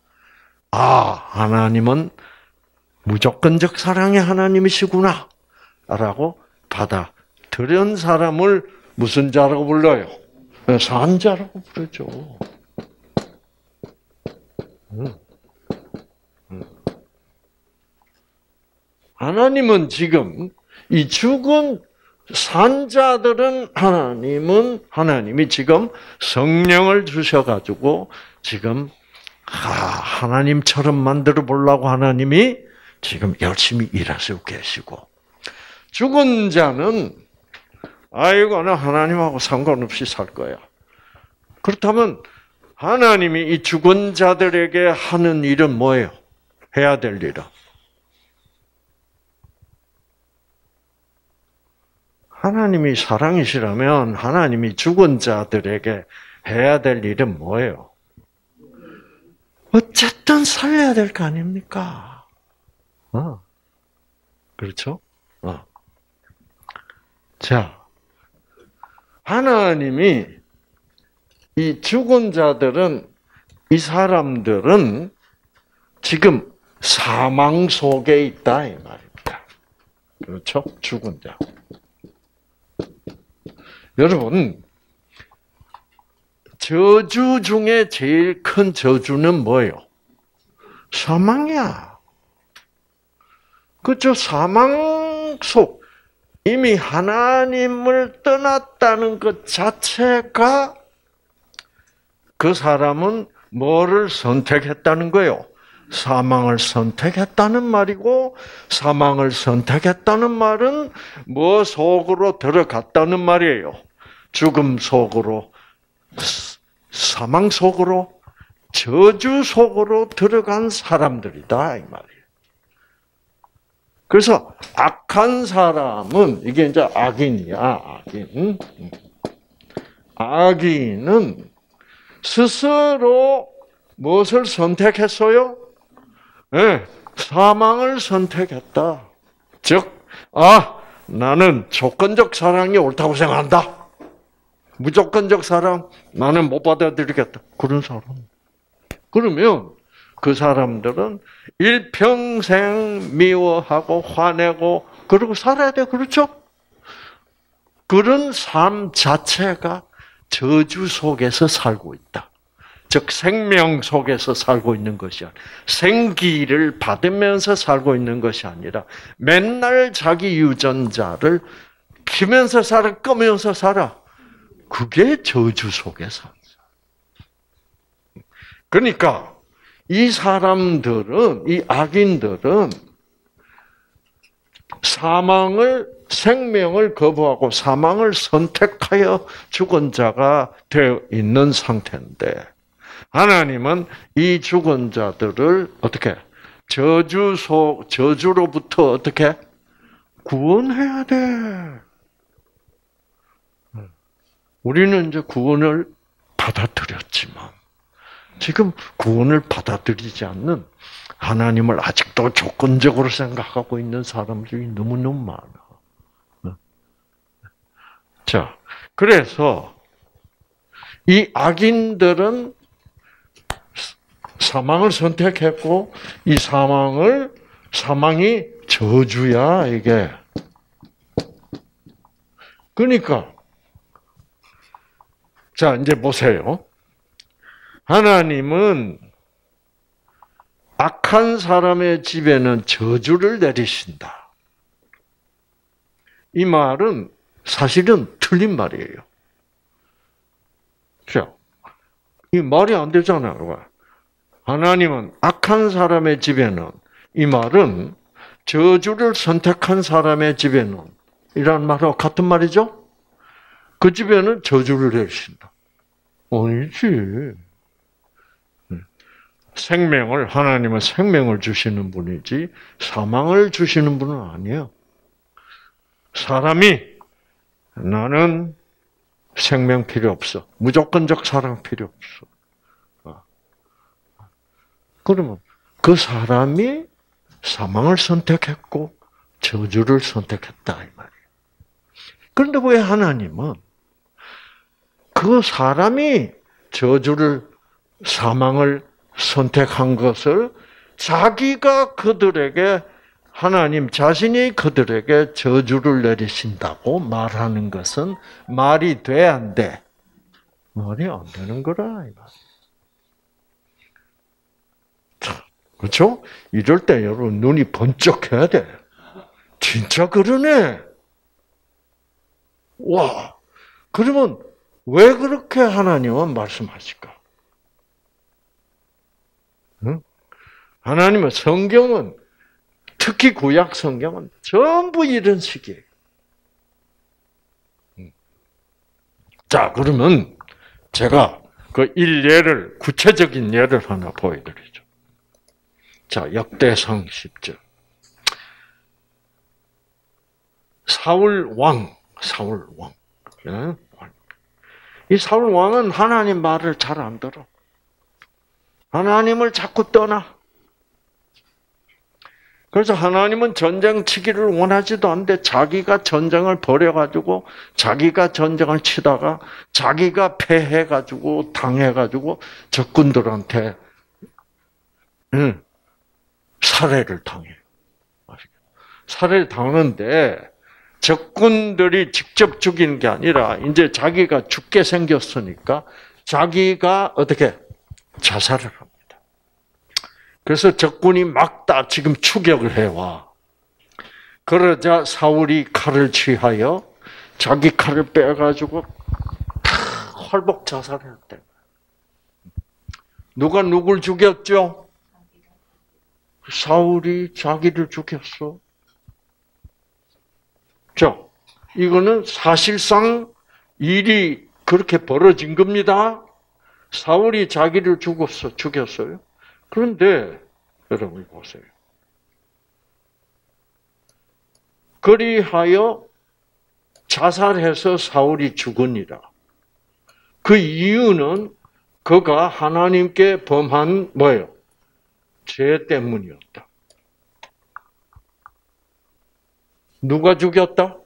하나님은 무조건적 사랑의 하나님이시구나. 라고 받아들인 사람을 무슨 자라고 불러요? 산자라고 부르죠. 하나님은 지금 이 죽은 산자들은 하나님이 지금 성령을 주셔가지고 지금 하나님처럼 만들어 보려고 하나님이 지금 열심히 일하시고 계시고 죽은 자는 나는 하나님하고 상관없이 살 거야. 그렇다면 하나님이 이 죽은 자들에게 하는 일은 뭐예요? 해야 될 일은? 하나님이 사랑이시라면 하나님이 죽은 자들에게 해야 될 일은 뭐예요? 어쨌든 살려야 될 거 아닙니까? 그렇죠? 자, 하나님이 이 죽은 자들은, 이 사람들은 지금 사망 속에 있다, 이 말입니다. 그렇죠? 죽은 자. 여러분, 저주 중에 제일 큰 저주는 뭐예요? 사망이야. 그렇죠? 사망 속, 이미 하나님을 떠났다는 것 자체가 그 사람은 뭐를 선택했다는 거예요? 사망을 선택했다는 말이고, 사망을 선택했다는 말은 뭐 속으로 들어갔다는 말이에요? 죽음 속으로, 사망 속으로, 저주 속으로 들어간 사람들이다, 이 말이에요. 그래서 악한 사람은, 이게 이제 악인이야, 악인. 악인은 스스로 무엇을 선택했어요? 네, 사망을 선택했다. 즉, 나는 조건적 사랑이 옳다고 생각한다. 무조건적 사랑, 나는 못 받아들이겠다. 그런 사람. 그러면 그 사람들은 일평생 미워하고 화내고 그러고 살아야 돼. 그렇죠? 그런 삶 자체가 저주 속에서 살고 있다. 즉 생명 속에서 살고 있는 것이 아니라 생기를 받으면서 살고 있는 것이 아니라 맨날 자기 유전자를 키면서 살아, 끄면서 살아. 그게 저주 속에서. 그러니까 이 사람들은, 이 악인들은 생명을 거부하고 사망을 선택하여 죽은 자가 되어 있는 상태인데, 하나님은 이 죽은 자들을 어떻게 저주로부터 어떻게 구원해야 돼. 우리는 이제 구원을 받아들였지만 지금 구원을 받아들이지 않는 하나님을 아직도 조건적으로 생각하고 있는 사람들이 너무너무 많아. 자, 그래서 이 악인들은 사망을 선택했고 이 사망이 저주야, 이게. 그러니까 자, 이제 보세요. 하나님은 악한 사람의 집에는 저주를 내리신다. 이 말은 사실은 틀린 말이에요. 그렇죠? 이 말이 안 되잖아요. 하나님은 악한 사람의 집에는, 이 말은 저주를 선택한 사람의 집에는 이란 말과 같은 말이죠? 그 집에는 저주를 내리신다. 아니지. 하나님은 생명을 주시는 분이지 사망을 주시는 분은 아니에요. 사람이 나는 생명 필요 없어. 무조건적 사랑 필요 없어. 그러면 그 사람이 사망을 선택했고 저주를 선택했다 이 말이에요. 그런데 왜 하나님은 그 사람이 사망을 선택한 것을 자기가 하나님 자신이 그들에게 저주를 내리신다고 말하는 것은 말이 돼, 안 돼? 말이 안 되는 거라. 그렇죠? 이럴 때 여러분 눈이 번쩍해야 돼. 진짜 그러네. 와, 그러면 왜 그렇게 하나님은 말씀하실까? 응? 하나님은 성경은, 특히 구약 성경은 전부 이런 식이에요. 자, 그러면 제가 그 구체적인 예를 하나 보여드리죠. 자, 역대상 10절. 사울 왕. 이 사울 왕은 하나님 말을 잘 안 들어. 하나님을 자꾸 떠나. 그래서 하나님은 전쟁 치기를 원하지도 않는데 자기가 전쟁을 벌여가지고 자기가 전쟁을 치다가 자기가 패해가지고 당해가지고 적군들한테 살해를 당해요. 살해를 당하는데 적군들이 직접 죽이는 게 아니라 이제 자기가 죽게 생겼으니까 자기가 어떻게 자살을 합니다. 그래서 적군이 막 다 지금 추격을 해와. 그러자 사울이 칼을 취하여 자기 칼을 빼가지고 활복 자살했대. 누가 누굴 죽였죠? 사울이 자기를 죽였어. 자, 이거는 사실상 일이 그렇게 벌어진 겁니다. 사울이 자기를 죽였어요. 그런데 여러분 보세요. 그리하여 자살해서 사울이 죽으니라. 그 이유는 그가 하나님께 범한 뭐예요? 죄 때문이었다. 누가 죽였다?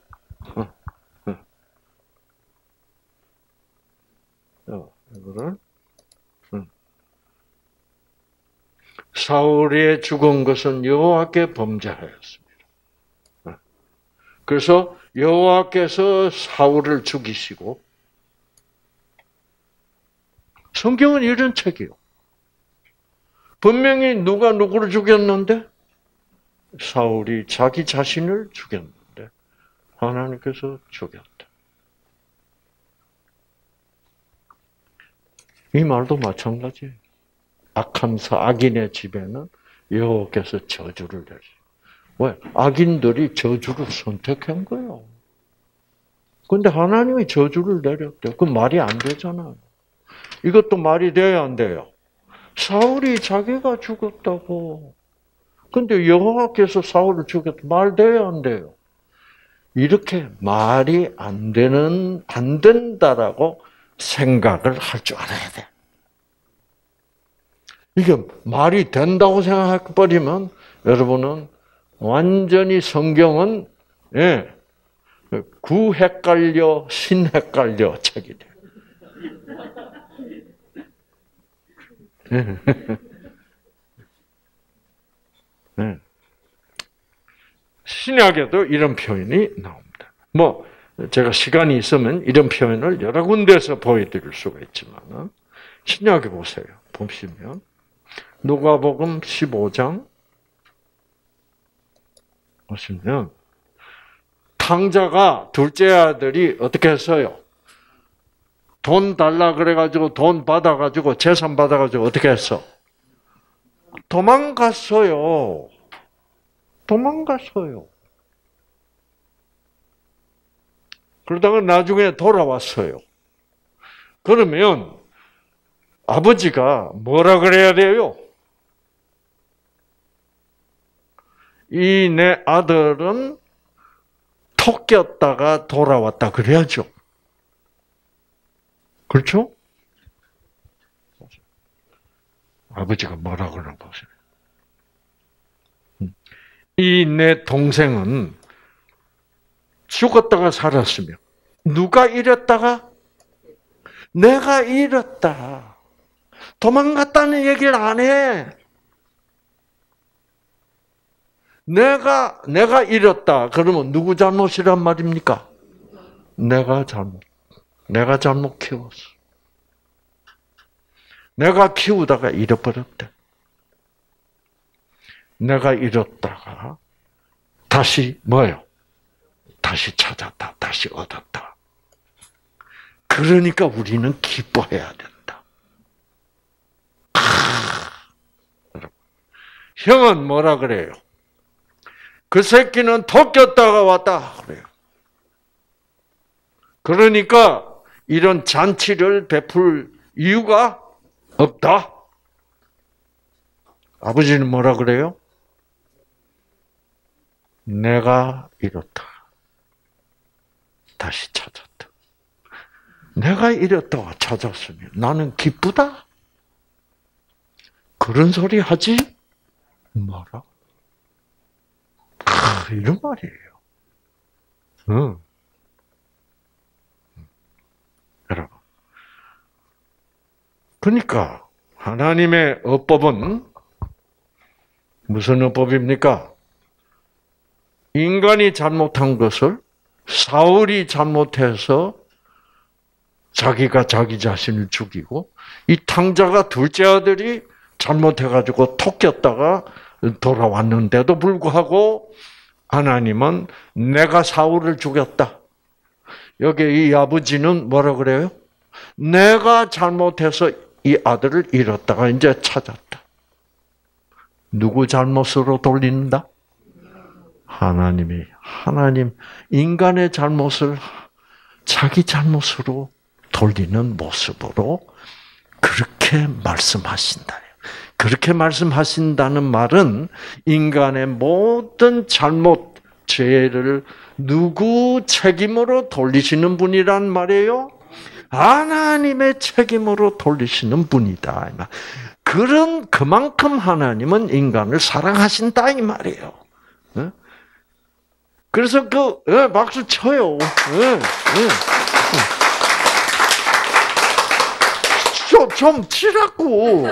이거를 사울이 죽은 것은 여호와께 범죄하였습니다. 그래서 여호와께서 사울을 죽이시고 성경은 이런 책이요. 분명히 누가 누구를 죽였는데 사울이 자기 자신을 죽였는데 하나님께서 죽였다. 이 말도 마찬가지예요. 악인의 집에는 여호와께서 저주를 내리. 왜? 악인들이 저주를 선택한 거예요. 근데 하나님이 저주를 내렸대요. 그 말이 안 되잖아요. 이것도 말이 돼야 안 돼요. 사울이 자기가 죽었다고. 근데 여호와께서 사울을 죽였다. 말 돼야 안 돼요. 이렇게 말이 안 된다라고 생각을 할 줄 알아야 돼. 이게 말이 된다고 생각해버리면 여러분은 완전히 성경은 구헷갈려 신헷갈려 책이 돼. 신약에도 이런 표현이 나옵니다. 제가 시간이 있으면 이런 표현을 여러 군데서 보여드릴 수가 있지만 신약에 보세요. 보시면 누가복음 15장 보시면 탕자가 둘째 아들이 어떻게 했어요? 돈 달라 그래가지고 돈 받아가지고 재산 받아가지고 어떻게 했어? 도망갔어요. 그러다가 나중에 돌아왔어요. 그러면 아버지가 뭐라 그래야 돼요? 이 내 아들은 토꼈다가 돌아왔다 그래야죠. 그렇죠? 아버지가 뭐라 그러나 보세요. 이 내 동생은 죽었다가 살았으며 누가 잃었다가 내가 잃었다. 도망갔다는 얘기를 안 해. 내가 잃었다. 그러면 누구 잘못이란 말입니까? 내가 잘못 키웠어. 내가 키우다가 잃어버렸대. 내가 잃었다가 다시 뭐예요? 다시 찾았다. 다시 얻었다. 그러니까 우리는 기뻐해야 된다. 형은 뭐라 그래요? 그 새끼는 토꼈다가 왔다 그래요. 그러니까 이런 잔치를 베풀 이유가 없다. 아버지는 뭐라 그래요? 내가 잃었다. 다시 찾았다. 내가 잃었다가 찾았으면 나는 기쁘다? 그런 소리 하지 마라. 이런 말이에요. 여러분. 그러니까 하나님의 어법은 무슨 어법입니까? 인간이 잘못한 것을 사울이 잘못해서 자기가 자기 자신을 죽이고 이 탕자가 둘째 아들이 잘못해가지고 토꼈다가 돌아왔는데도 불구하고 하나님은 내가 사울을 죽였다. 여기 이 아버지는 뭐라 그래요? 내가 잘못해서 이 아들을 잃었다가 이제 찾았다. 누구 잘못으로 돌린다? 하나님, 인간의 잘못을 자기 잘못으로 돌리는 모습으로 그렇게 말씀하신다. 그렇게 말씀하신다는 말은 인간의 모든 잘못, 죄를 누구 책임으로 돌리시는 분이란 말이에요? 하나님의 책임으로 돌리시는 분이다. 그만큼 하나님은 인간을 사랑하신다 이 말이에요. 그래서 박수 쳐요. 좀 치라고.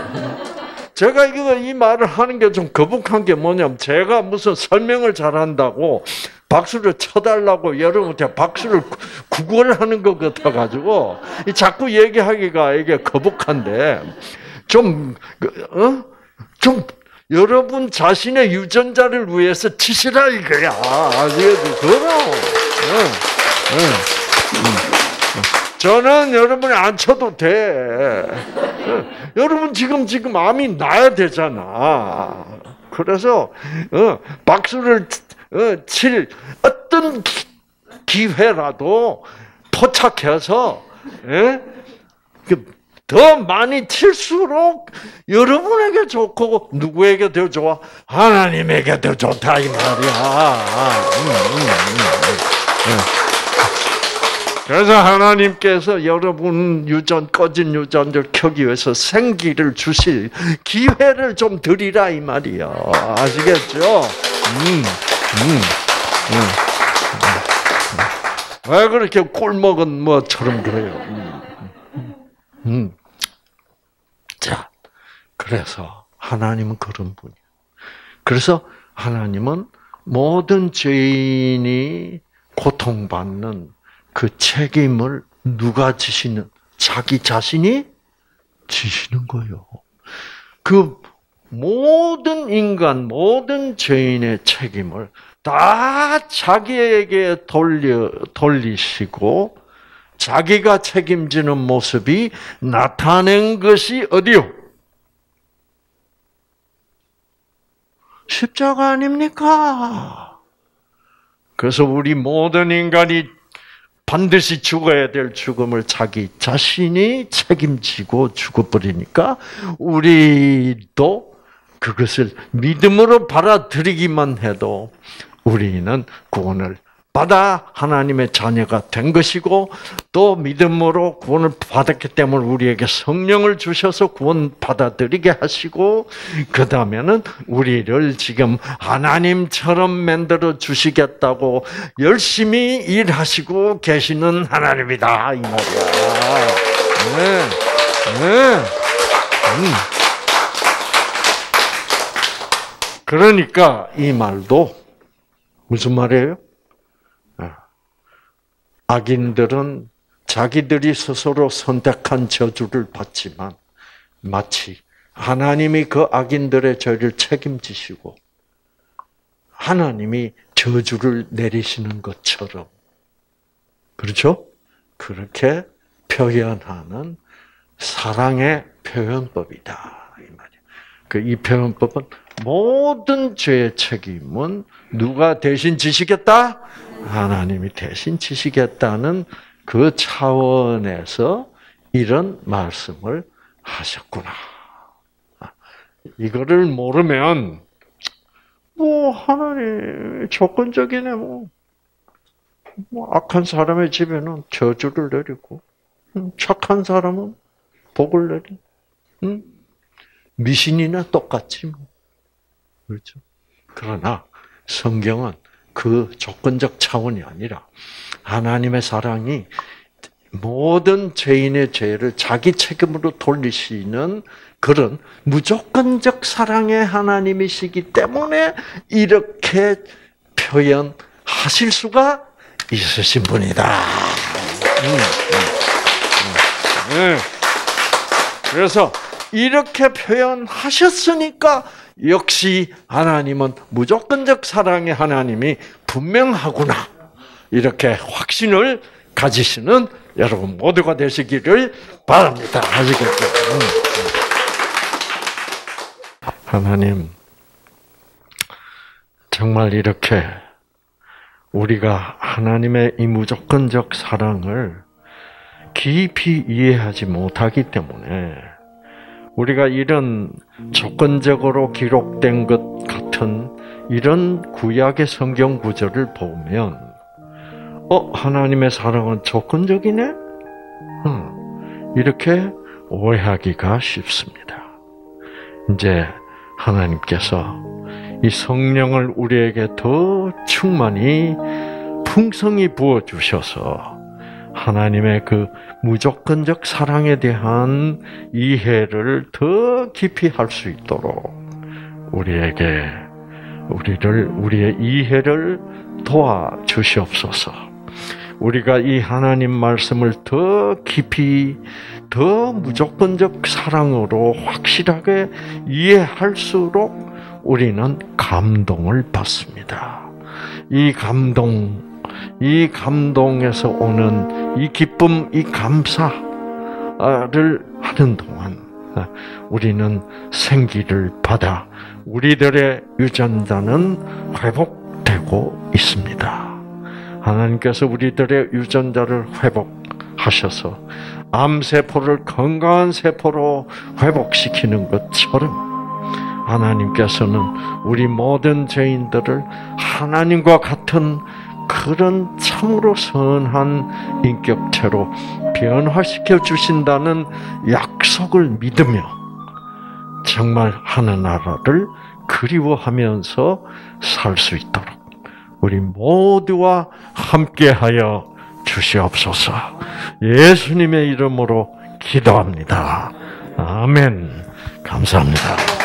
제가 이 말을 하는 게 좀 거북한 게 뭐냐면 제가 무슨 설명을 잘한다고 박수를 쳐달라고 여러분한테 박수를 구걸하는 것 같아가지고 자꾸 얘기하기가 이게 거북한데 좀 여러분 자신의 유전자를 위해서 치시라 이거야. 그럼. 저는 여러분이 안 쳐도 돼. 여러분 지금 암이 나야 되잖아. 그래서 박수를 칠 어떤 기회라도 포착해서 더 많이 칠수록 여러분에게 좋고 누구에게 더 좋아? 하나님에게 더 좋다 이 말이야. 그래서 하나님께서 여러분 꺼진 유전자를 켜기 위해서 생기를 주실 기회를 좀 드리라 이 말이야. 아시겠죠? 왜 그렇게 꿀먹은 뭐처럼 그래요? 자, 그래서 하나님은 그런 분이에요. 그래서 하나님은 모든 죄인이 고통받는 그 책임을 누가 지시는? 자기 자신이 지시는 거예요. 그 모든 인간, 모든 죄인의 책임을 다 자기에게 돌리시고 자기가 책임지는 모습이 나타낸 것이 어디요? 십자가 아닙니까? 그래서 우리 모든 인간이 반드시 죽어야 될 죽음을 자기 자신이 책임지고 죽어버리니까 우리도 그것을 믿음으로 받아들이기만 해도 우리는 구원을 받아 하나님의 자녀가 된 것이고 또 믿음으로 구원을 받았기 때문에 우리에게 성령을 주셔서 구원 받아들이게 하시고 그 다음에는 우리를 지금 하나님처럼 만들어 주시겠다고 열심히 일하시고 계시는 하나님이다 이 말이야. 네. 그러니까 이 말도 무슨 말이에요? 악인들은 자기들이 스스로 선택한 저주를 받지만 마치 하나님이 그 악인들의 죄를 책임지시고 하나님이 저주를 내리시는 것처럼 그렇죠? 그렇게 표현하는 사랑의 표현법이다 이 말이에요. 이 표현법은 모든 죄의 책임은 누가 대신 지시겠다? 하나님이 대신 지시겠다는 그 차원에서 이런 말씀을 하셨구나. 이거를 모르면 하나님 조건적이네 악한 사람의 집에는 저주를 내리고 착한 사람은 복을 내리. 미신이나 똑같지 그렇죠? 그러나 성경은 그 조건적 차원이 아니라 하나님의 사랑이 모든 죄인의 죄를 자기 책임으로 돌리시는 그런 무조건적 사랑의 하나님이시기 때문에 이렇게 표현하실 수가 있으신 분이다. 그래서 이렇게 표현하셨으니까 역시 하나님은 무조건적 사랑의 하나님이 분명하구나. 이렇게 확신을 가지시는 여러분 모두가 되시기를 바랍니다. 아시겠죠? 하나님, 정말 이렇게 우리가 하나님의 이 무조건적 사랑을 깊이 이해하지 못하기 때문에 우리가 이런 조건적으로 기록된 것 같은 이런 구약의 성경 구절을 보면 하나님의 사랑은 조건적이네? 이렇게 오해하기가 쉽습니다. 이제 하나님께서 이 성령을 우리에게 더 충만히 풍성히 부어주셔서 하나님의 그 무조건적 사랑에 대한 이해를 더 깊이 할 수 있도록 우리에게 우리의 이해를 도와주시옵소서. 우리가 이 하나님 말씀을 더 깊이, 더 무조건적 사랑으로 확실하게 이해할수록 우리는 감동을 받습니다. 이 감동에서 오는 이 기쁨, 이 감사를 하는 동안 우리는 생기를 받아 우리들의 유전자는 회복되고 있습니다. 하나님께서 우리들의 유전자를 회복하셔서 암세포를 건강한 세포로 회복시키는 것처럼 하나님께서는 우리 모든 죄인들을 하나님과 같은 그런 참으로 선한 인격체로 변화시켜 주신다는 약속을 믿으며 정말 하늘나라를 그리워하면서 살 수 있도록 우리 모두와 함께하여 주시옵소서. 예수님의 이름으로 기도합니다. 아멘. 감사합니다.